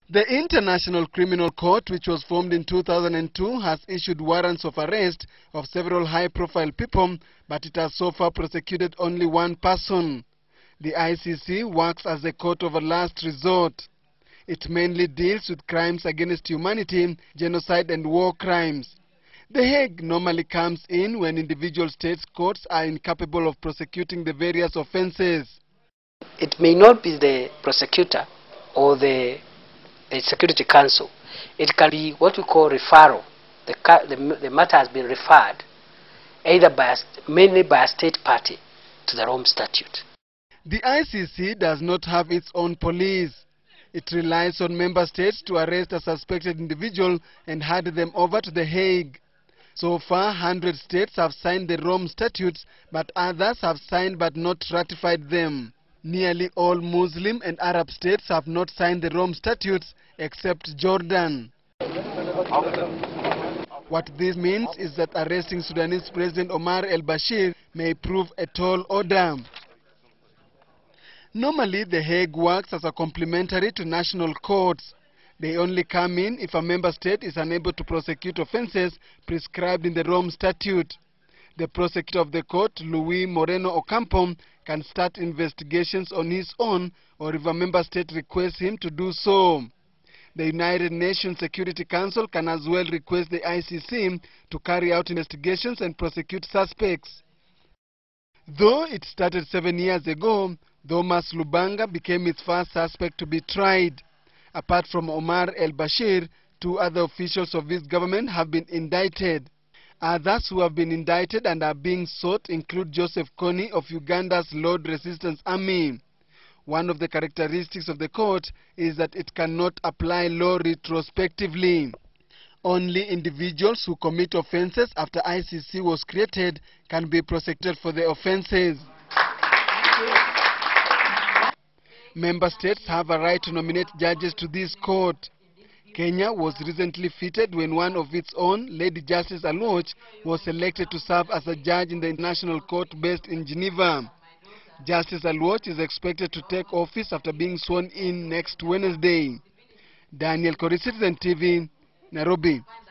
The International Criminal Court, which was formed in 2002, has issued warrants of arrest of several high-profile people, but it has so far prosecuted only one person. The ICC works as a court of a last resort. It mainly deals with crimes against humanity, genocide and war crimes. The Hague normally comes in when individual states' courts are incapable of prosecuting the various offenses. It may not be the prosecutor or the Security Council. It can be what we call referral. The matter has been referred either mainly by a state party to the Rome Statute. The ICC does not have its own police. It relies on member states to arrest a suspected individual and hand them over to The Hague. So far, 100 states have signed the Rome Statutes, but others have signed but not ratified them. Nearly all Muslim and Arab states have not signed the Rome Statutes, except Jordan. What this means is that arresting Sudanese President Omar Al Bashir may prove a tall order. Normally, The Hague works as a complementary to national courts. They only come in if a member state is unable to prosecute offenses prescribed in the Rome Statute. The prosecutor of the court, Luis Moreno Ocampo, can start investigations on his own or if a member state requests him to do so. The United Nations Security Council can as well request the ICC to carry out investigations and prosecute suspects. Though it started 7 years ago, Thomas Lubanga became its first suspect to be tried. Apart from Omar Al Bashir, 2 other officials of this government have been indicted. Others who have been indicted and are being sought include Joseph Kony of Uganda's Lord Resistance Army. One of the characteristics of the court is that it cannot apply law retrospectively. Only individuals who commit offenses after ICC was created can be prosecuted for the offenses. Member states have a right to nominate judges to this court. Kenya was recently fitted when one of its own, Lady Justice Aluoch, was selected to serve as a judge in the International Court based in Geneva. Justice Aluoch is expected to take office after being sworn in next Wednesday. Daniel Kori, Citizen TV, Nairobi.